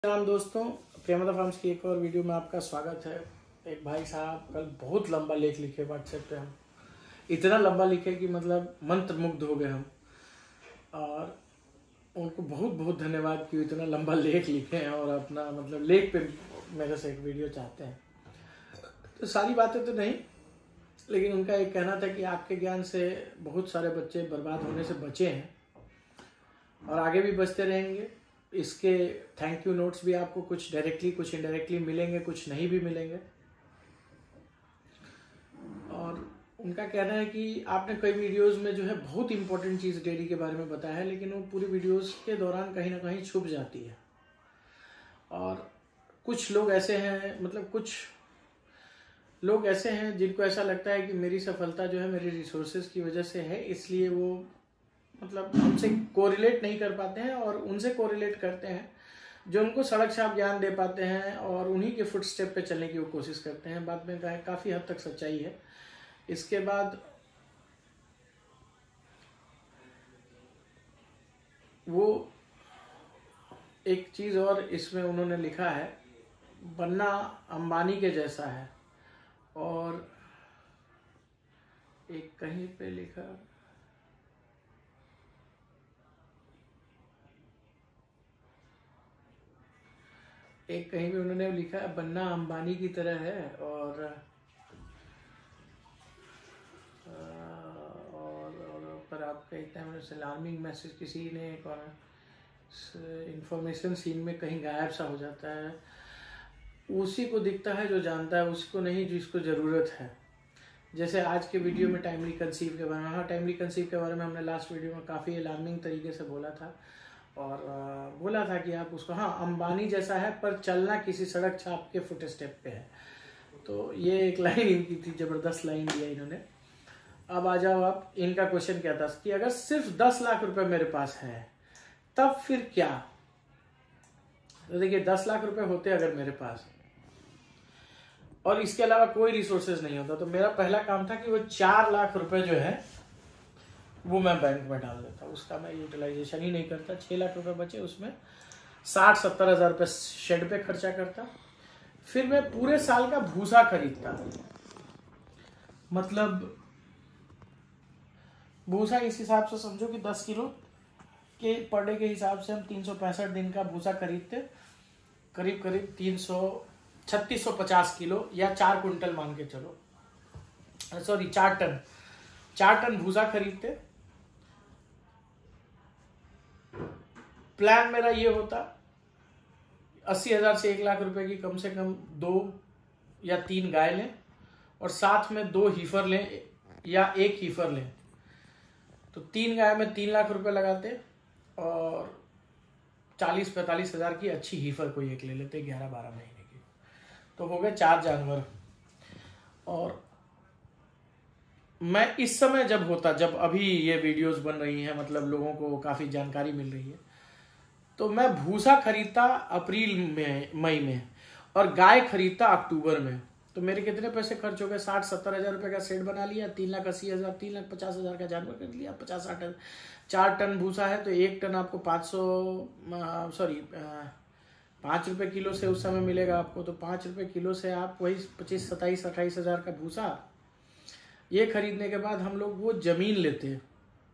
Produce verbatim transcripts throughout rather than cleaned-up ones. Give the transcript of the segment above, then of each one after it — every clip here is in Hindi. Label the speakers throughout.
Speaker 1: राम दोस्तों, प्रेमदा फार्म्स की एक और वीडियो में आपका स्वागत है। एक भाई साहब कल बहुत लंबा लेख लिखे व्हाट्सएप पे, हम इतना लंबा लिखे कि मतलब मंत्र मुग्ध हो गए हम, और उनको बहुत बहुत धन्यवाद कि इतना लंबा लेख लिखे हैं और अपना मतलब लेख पे मेरे से एक वीडियो चाहते हैं। तो सारी बातें तो नहीं, लेकिन उनका एक कहना था कि आपके ज्ञान से बहुत सारे बच्चे बर्बाद होने से बचे हैं और आगे भी बचते रहेंगे। इसके थैंक यू नोट्स भी आपको कुछ डायरेक्टली कुछ इनडायरेक्टली मिलेंगे, कुछ नहीं भी मिलेंगे। और उनका कहना है कि आपने कई वीडियोस में जो है बहुत इंपॉर्टेंट चीज़ डेयरी के बारे में बताया है, लेकिन वो पूरी वीडियोस के दौरान कहीं ना कहीं छुप जाती है। और कुछ लोग ऐसे हैं, मतलब कुछ लोग ऐसे हैं जिनको ऐसा लगता है कि मेरी सफलता जो है मेरी रिसोर्सेज की वजह से है, इसलिए वो मतलब हमसे कोरिलेट नहीं कर पाते हैं और उनसे कोरिलेट करते हैं जो उनको सड़क छाप ज्ञान दे पाते हैं और उन्हीं के फुट स्टेप पे चलने की वो कोशिश करते हैं। बात में काफ़ी हद तक सच्चाई है। इसके बाद वो एक चीज़ और इसमें उन्होंने लिखा है, बनना अंबानी के जैसा है। और एक कहीं पे लिखा, एक कहीं भी उन्होंने लिखा है बनना अंबानी की तरह है। और और, और पर आपका इतना अलार्मिंग मैसेज किसी ने एक और इंफॉर्मेशन सीन में कहीं गायब सा हो जाता है। उसी को दिखता है जो जानता है, उसको नहीं जिसको ज़रूरत है। जैसे आज के वीडियो में टाइमली कंसीव के बारे में, हाँ टाइमली कंसीव के बारे में हमने लास्ट वीडियो में काफ़ी अलार्मिंग तरीके से बोला था और बोला था कि आप उसको, हाँ अंबानी जैसा है पर चलना किसी सड़क छाप के फुट स्टेप पे है। तो ये एक लाइन इनकी थी, ज़बरदस्त लाइन दिया इन्होंने। अब आ जाओ आप, इनका क्वेश्चन क्या था कि अगर सिर्फ दस लाख रुपए मेरे पास है तब फिर क्या। तो देखिए दस लाख रुपए होते अगर मेरे पास और इसके अलावा कोई रिसोर्सेज नहीं होता, तो मेरा पहला काम था कि वो चार लाख रुपए जो है वो मैं बैंक में डाल देता। उसका मैं यूटिलाइजेशन ही नहीं करता। छः लाख रुपए बचे, उसमें साठ सत्तर हजार रुपये शेड पे खर्चा करता। फिर मैं पूरे साल का भूसा खरीदता। मतलब भूसा इस हिसाब से समझो कि दस किलो के पर डे के हिसाब से हम तीन सौ पैंसठ दिन का भूसा खरीदते, करीब करीब तीन सौ छत्तीस सौ पचास किलो या चार कुंटल मान के चलो, सॉरी चार टन चार टन भूसा खरीदते। प्लान मेरा ये होता अस्सी हजार से एक लाख रुपए की कम से कम दो या तीन गाय लें और साथ में दो हीफर लें या एक हीफर लें। तो तीन गाय में तीन लाख रुपए लगाते और चालीस पैंतालीस हजार की अच्छी हीफर कोई एक ले लेते, ग्यारह बारह महीने की। तो हो गए चार जानवर। और मैं इस समय जब होता, जब अभी ये वीडियोस बन रही हैं, मतलब लोगों को काफ़ी जानकारी मिल रही है, तो मैं भूसा खरीदता अप्रैल में मई में और गाय खरीदता अक्टूबर में। तो मेरे कितने पैसे खर्च हो गए, साठ सत्तर हजार रुपये का सेट बना लिया, तीन लाख अस्सी हजार तीन लाख पचास हजार का जानवर कर लिया, पचास साठ चार टन भूसा है तो एक टन आपको पाँच सौ सॉरी पाँच रुपये किलो से उस समय मिलेगा आपको। तो पाँच रुपये किलो से आप वही पच्चीस सत्ताईस अट्ठाईस हजार का भूसा, ये खरीदने के बाद हम लोग वो जमीन लेते हैं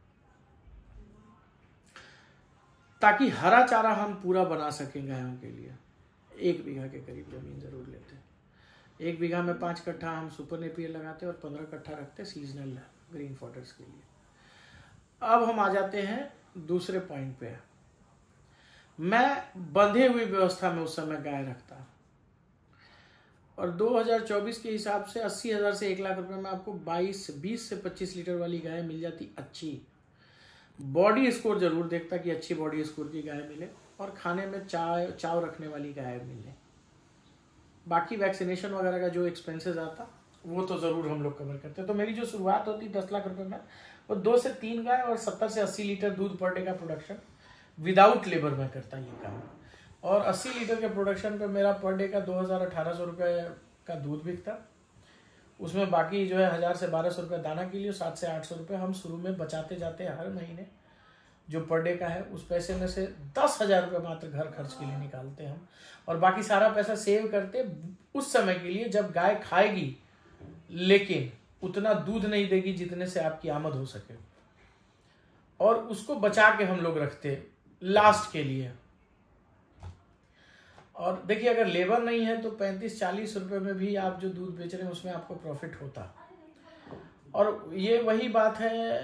Speaker 1: ताकि हरा चारा हम पूरा बना सकें गायों के लिए। एक बीघा के करीब जमीन जरूर लेते हैं। एक बीघा में पाँच कट्ठा हम सुपर नेपियर लगाते हैं और पंद्रह कट्ठा रखते हैं सीजनल ग्रीन फॉडर्स के लिए। अब हम आ जाते हैं दूसरे पॉइंट पे। मैं बंधे हुई व्यवस्था में उस समय गाय रखता और दो हज़ार चौबीस के हिसाब से अस्सी हजार से एक लाख रुपए में आपको बाईस बीस से पच्चीस लीटर वाली गाय मिल जाती अच्छी। बॉडी स्कोर जरूर देखता कि अच्छी बॉडी स्कोर की गाय मिले और खाने में चाय चाव रखने वाली गाय मिले। बाकी वैक्सीनेशन वगैरह का जो एक्सपेंसेस आता वो तो ज़रूर हम लोग कवर करते हैं। तो मेरी जो शुरुआत होती दस लाख रुपए में, वो दो से तीन गाय और सत्तर से अस्सी लीटर दूध पर डे का प्रोडक्शन विदाउट लेबर में करता ये काम। और अस्सी लीटर के प्रोडक्शन पे मेरा पर डे का दो हज़ार अठारह सौ रुपये का दूध बिकता। उसमें बाकी जो है हज़ार से बारह सौ रुपये दाना के लिए, सात से आठ सौ रुपये हम शुरू में बचाते जाते हैं हर महीने। जो पर डे का है, उस पैसे में से दस हजार रुपये मात्र घर खर्च के लिए निकालते हैं हम, और बाकी सारा पैसा सेव करते उस समय के लिए जब गाय खाएगी लेकिन उतना दूध नहीं देगी जितने से आपकी आमद हो सके, और उसको बचा के हम लोग रखते लास्ट के लिए। और देखिए अगर लेबर नहीं है तो पैंतीस चालीस रुपए में भी आप जो दूध बेच रहे हैं उसमें आपको प्रॉफिट होता। और ये वही बात है।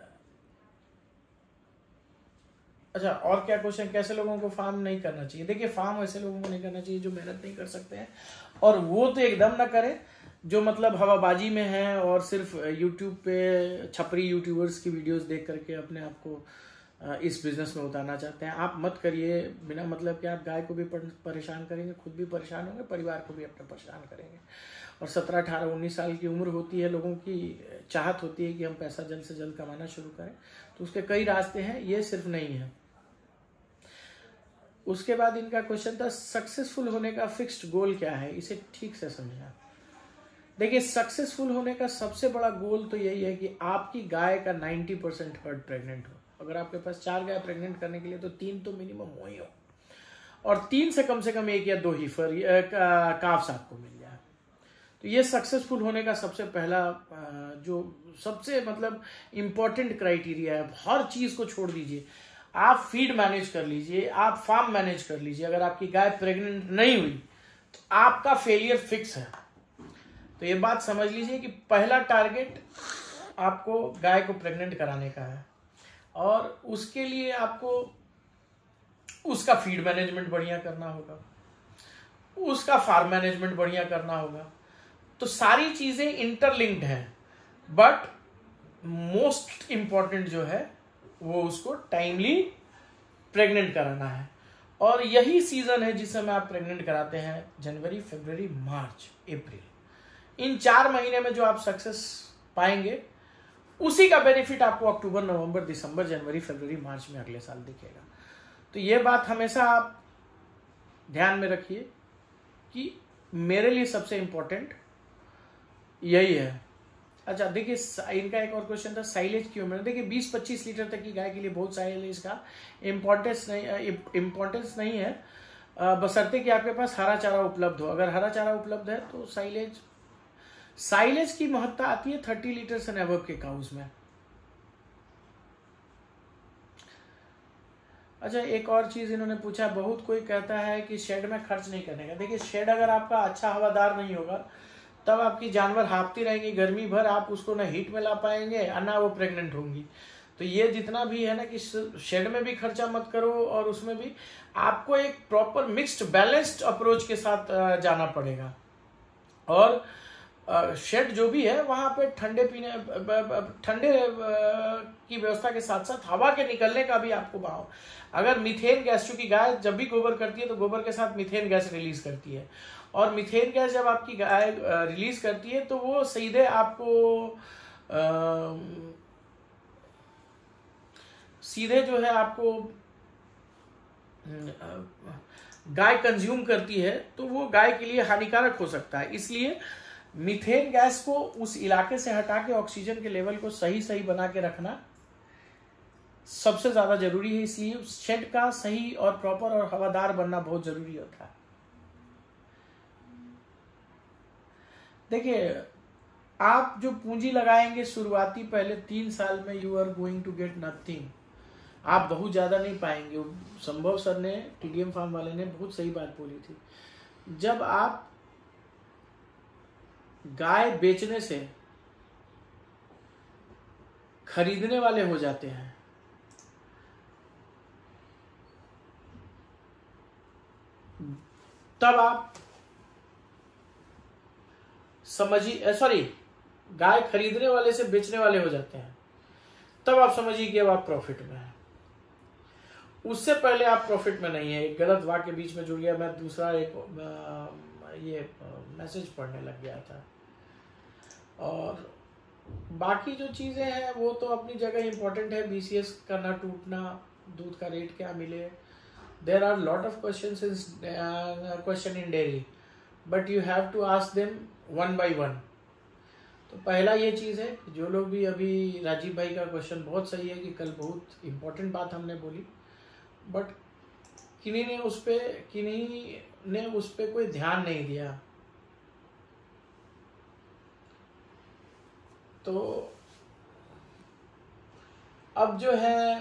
Speaker 1: अच्छा, और क्या क्वेश्चन, कैसे लोगों को फार्म नहीं करना चाहिए? देखिए फार्म ऐसे लोगों को नहीं करना चाहिए जो मेहनत नहीं कर सकते हैं, और वो तो एकदम ना करें जो मतलब हवाबाजी में है और सिर्फ यूट्यूब पे छपरी यूट्यूबर्स की वीडियोस देख करके अपने आप को इस बिजनेस में उतारना चाहते हैं। आप मत करिए, बिना मतलब कि आप गाय को भी परेशान करेंगे, खुद भी परेशान होंगे, परिवार को भी अपने परेशान करेंगे। और सत्रह अठारह उन्नीस साल की उम्र होती है, लोगों की चाहत होती है कि हम पैसा जल्द से जल्द कमाना शुरू करें, तो उसके कई रास्ते हैं, ये सिर्फ नहीं है। उसके बाद इनका क्वेश्चन था सक्सेसफुल होने का फिक्स्ड गोल क्या है, इसे ठीक से समझना। देखिए सक्सेसफुल होने का सबसे बड़ा गोल तो यही है कि आपकी गाय का नब्बे परसेंट हर्ड प्रेग्नेंट हो। अगर आपके पास चार गाय प्रेग्नेंट करने के लिए तो तीन तो मिनिमम हो ही हो, और तीन से कम से कम एक या दो हीफर काफ्स आपको मिल जाए, तो ये सक्सेसफुल होने का सबसे पहला जो सबसे मतलब इम्पोर्टेंट क्राइटेरिया है। हर चीज को छोड़ दीजिए, आप फीड मैनेज कर लीजिए, आप फार्म मैनेज कर लीजिए, अगर आपकी गाय प्रेग्नेंट नहीं हुई तो आपका फेलियर फिक्स है। तो ये बात समझ लीजिए कि पहला टारगेट आपको गाय को प्रेग्नेंट कराने का है, और उसके लिए आपको उसका फीड मैनेजमेंट बढ़िया करना होगा, उसका फार्म मैनेजमेंट बढ़िया करना होगा। तो सारी चीजें इंटरलिंक्ड हैं, बट मोस्ट इंपॉर्टेंट जो है वो उसको टाइमली प्रेग्नेंट कराना है। और यही सीजन है जिस समय आप प्रेग्नेंट कराते हैं, जनवरी फरवरी मार्च अप्रैल, इन चार महीने में जो आप सक्सेस पाएंगे उसी का बेनिफिट आपको अक्टूबर नवंबर दिसंबर जनवरी फरवरी मार्च में अगले साल दिखेगा। तो ये बात हमेशा आप ध्यान में रखिए कि मेरे लिए सबसे इंपॉर्टेंट यही है। अच्छा देखिए, इनका एक और क्वेश्चन था साइलेज क्यों मैंने, देखिए बीस पच्चीस लीटर तक की गाय के लिए बहुत साइलेज का इम्पोर्टेंस नहीं इम्पोर्टेंस नहीं है, बशर्ते कि आपके पास हरा चारा उपलब्ध हो। अगर हरा चारा उपलब्ध है तो साइलेज साइलेज की महत्ता आती है थर्टी लीटर से एबव के काउस में। अच्छा एक और चीज इन्होंने पूछा, बहुत कोई कहता है कि शेड में खर्च नहीं करने का। देखिए शेड अगर आपका अच्छा हवादार नहीं होगा तब आपकी जानवर हाँफती रहेंगी गर्मी भर, आप उसको ना हीट में ला पाएंगे ना वो प्रेग्नेंट होंगी। तो ये जितना भी है ना कि शेड में भी खर्चा मत करो, और उसमें भी आपको एक प्रॉपर मिक्स्ड बैलेंस्ड अप्रोच के साथ जाना पड़ेगा। और शेड जो भी है वहां पे ठंडे पीने ठंडे की व्यवस्था के साथ साथ हवा के निकलने का भी आपको भाव। अगर मीथेन गैस, चूंकि गाय जब भी गोबर करती है तो गोबर के साथ मीथेन गैस रिलीज करती है, और मीथेन गैस जब आपकी गाय रिलीज करती है तो वो सीधे आपको आ, सीधे जो है आपको गाय कंज्यूम करती है, तो वो गाय के लिए हानिकारक हो सकता है। इसलिए मीथेन गैस को उस इलाके से हटा के ऑक्सीजन के लेवल को सही सही बना के रखना सबसे ज्यादा जरूरी है। इसलिए शेड का सही और प्रॉपर और हवादार बनना बहुत जरूरी होता है। देखिए आप जो पूंजी लगाएंगे शुरुआती पहले तीन साल में, you are going to get nothing, आप बहुत ज्यादा नहीं पाएंगे। संभव सर ने, टीडीएम फार्म वाले ने बहुत सही बात बोली थी, जब आप गाय बेचने से खरीदने वाले हो जाते हैं तब आप समझिए, सॉरी गाय खरीदने वाले से बेचने वाले हो जाते हैं तब आप समझिए कि अब आप प्रॉफिट में हैं। उससे पहले आप प्रॉफिट में नहीं है। एक गलत वाक्य बीच में जुड़ गया, मैं दूसरा एक आ, ये मैसेज पढ़ने लग गया था। और बाकी जो चीजें हैं वो तो अपनी जगह इंपॉर्टेंट है, बीसीएस का ना टूटना, दूध का रेट क्या मिले, there are lot of questions in question in dairy, but you have to ask them one by one. तो पहला ये चीज़ है, जो लोग भी अभी, राजीव भाई का क्वेश्चन बहुत सही है कि कल बहुत इम्पोर्टेंट बात हमने बोली, बट किन्हीं ने उस पे किन्हीं ने उस पे कोई ध्यान नहीं दिया। तो अब जो है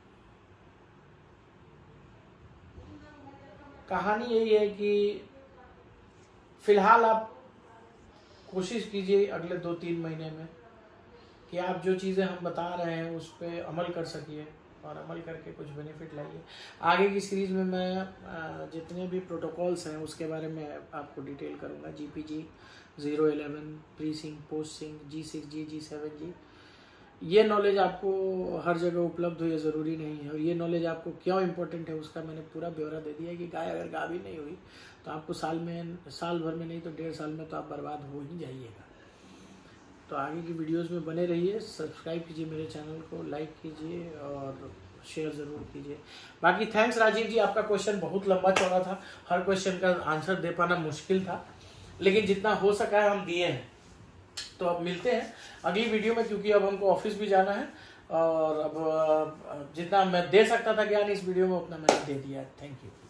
Speaker 1: कहानी यही है कि फिलहाल आप कोशिश कीजिए अगले दो तीन महीने में कि आप जो चीज़ें हम बता रहे हैं उस पर अमल कर सकिए और अमल करके कुछ बेनिफिट लाइए। आगे की सीरीज़ में मैं जितने भी प्रोटोकॉल्स हैं उसके बारे में आपको डिटेल करूँगा। G P G, zero eleven, pre sync, post sync, G six G, G seven G, ये नॉलेज आपको हर जगह उपलब्ध हो ये ज़रूरी नहीं है। और ये नॉलेज आपको क्यों इम्पोर्टेंट है उसका मैंने पूरा ब्यौरा दे दिया है कि गाय अगर गाभी नहीं हुई तो आपको साल में साल भर में नहीं तो डेढ़ साल में तो आप बर्बाद हो ही जाइएगा। तो आगे की वीडियोस में बने रहिए, सब्सक्राइब कीजिए मेरे चैनल को, लाइक कीजिए और शेयर ज़रूर कीजिए। बाकी थैंक्स राजीव जी, आपका क्वेश्चन बहुत लंबा चौड़ा था, हर क्वेश्चन का आंसर दे पाना मुश्किल था, लेकिन जितना हो सका है हम दिए हैं। तो अब मिलते हैं अगली वीडियो में, क्योंकि अब हमको ऑफिस भी जाना है और अब जितना मैं दे सकता था ज्ञान इस वीडियो में उतना मैंने दे दिया है। Thank you.